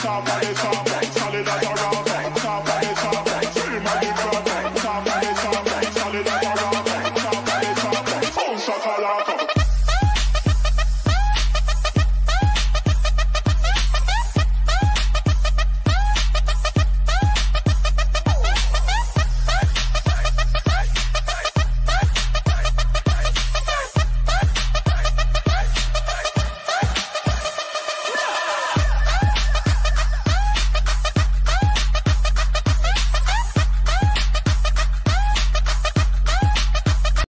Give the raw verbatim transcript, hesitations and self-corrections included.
top of the top, solid as a rock. Top of the top, scream at the crowd. Top of the top, solid as a rock. Top of the top, boom shakalaka.